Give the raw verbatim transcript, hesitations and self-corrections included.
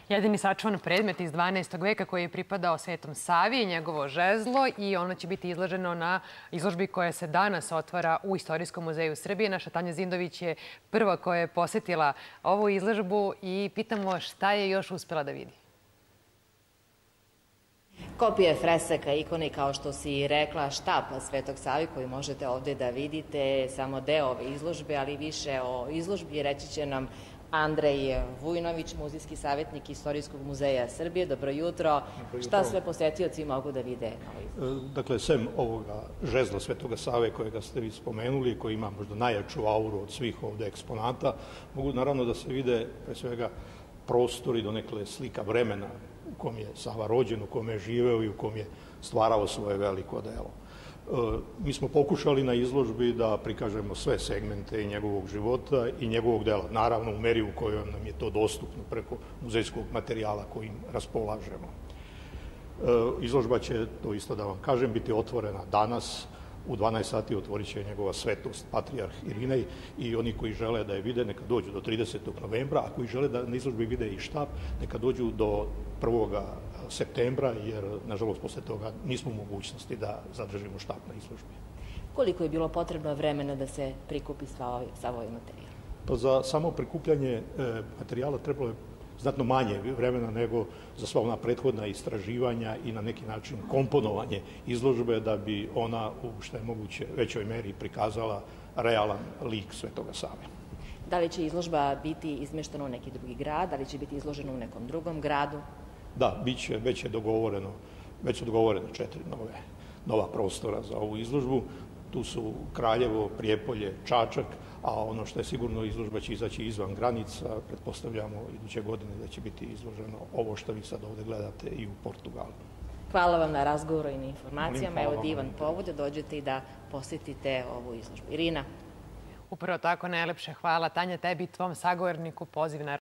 Jedini sačuvan predmet iz dvanaestog veka koji je pripadao Svetom Savi je njegovo žezlo i ono će biti izloženo na izložbi koja se danas otvara u Istorijskom muzeju Srbije. Naša Tanja Zindović je prva koja je posetila ovu izložbu i pitamo šta je još uspela da vidi. Kopije fresaka, ikone, kao što si rekla, štapa Svetog Savi koju možete ovde da vidite, samo deo ove izložbe, ali više o izložbi reći će nam Andrej Vujnović, muzejski savjetnik Istorijskog muzeja Srbije. Dobro jutro. Šta sve posetioci mogu da vide na ovoj izložbi? Dakle, sem ovoga žezla Svetoga Save kojega ste vi spomenuli, koji ima možda najjaču auru od svih ovde eksponata, mogu naravno da se vide pre svega prostor i donekle slika vremena u kom je Sava rođen, u kom je živeo i u kom je stvarao svoje veliko delo. Mi smo pokušali na izložbi da prikažemo sve segmente njegovog života i njegovog dela, naravno u meri u kojoj nam je to dostupno preko muzejskog materijala kojim raspolažemo. Izložba će, to isto da vam kažem, biti otvorena danas. U dvanaest sati otvorit će njegova svetost, patrijarh Irinej, i oni koji žele da je vide, neka dođu do tridesetog novembra, a koji žele da na izložbi vide i štap, neka dođu do prvog septembra, jer, nažalost, posle toga nismo u mogućnosti da zadržimo štap na izložbi. Koliko je bilo potrebno vremena da se prikupi sav ovaj materijal? Pa za samo prikupljanje materijala trebalo je znatno manje vremena nego za sva ona prethodna istraživanja i na neki način komponovanje izložbe da bi ona u što je moguće većoj meri prikazala realan lik Svetoga Save. Da li će izložba biti izmeštena u neki drugi grad, da li će biti izložena u nekom drugom gradu? Da, biće, već je dogovoreno, već su dogovorene četiri nove, nova prostora za ovu izložbu. Tu su Kraljevo, Prijepolje, Čačak, a ono što je sigurno, izložba će izaći izvan granica. Pretpostavljamo iduće godine da će biti izloženo ovo što vi sad ovde gledate i u Portugalu. Hvala vam na razgovoru i na informacijama. Evo divan povod da dođete i da posetite ovu izložbu. Irina. Upravo tako, najlepše hvala. Tanja, tebi i tvom sagovorniku poziv na